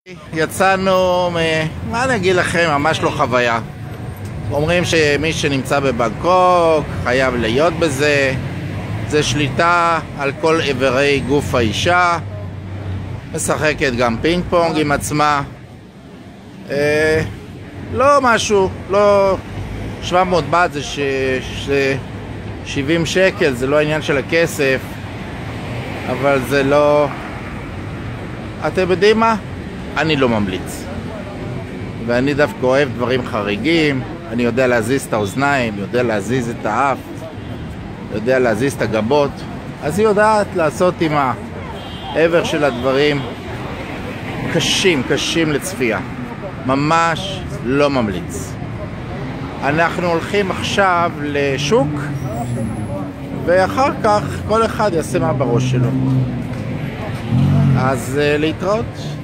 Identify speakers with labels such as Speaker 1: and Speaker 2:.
Speaker 1: יצאנו, מה אני אגיד לכם, ממש לא חוויה. אומרים שמי שנמצא בבנקוק חייב להיות בזה. זה שליטה על כל איברי גוף האישה. משחקת גם פינג פונג עם עצמה. לא משהו, לא 700 בת זה 70 שקל, זה לא העניין של הכסף. אבל זה לא... אתם יודעים מה? אני לא ממליץ. ואני דווקא אוהב דברים חריגים. אני יודע להזיז את האוזניים, יודע להזיז את האף, יודע להזיז את הגבות. אז היא יודעת לעשות עם העבר של הדברים קשים לצפייה. ממש לא ממליץ. אנחנו הולכים עכשיו לשוק, ואחר כך כל אחד יעשה מה בראש שלו. אז להתראות.